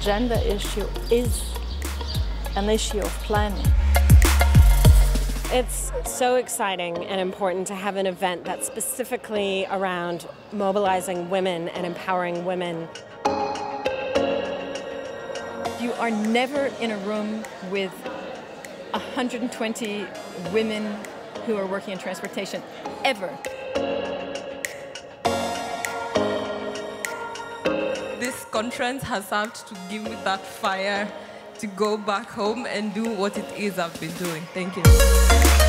gender issue is an issue of planning. It's so exciting and important to have an event that's specifically around mobilizing women and empowering women. You are never in a room with 120 women who are working in transportation, ever. This conference has served to give me that fire to go back home and do what it is I've been doing. Thank you.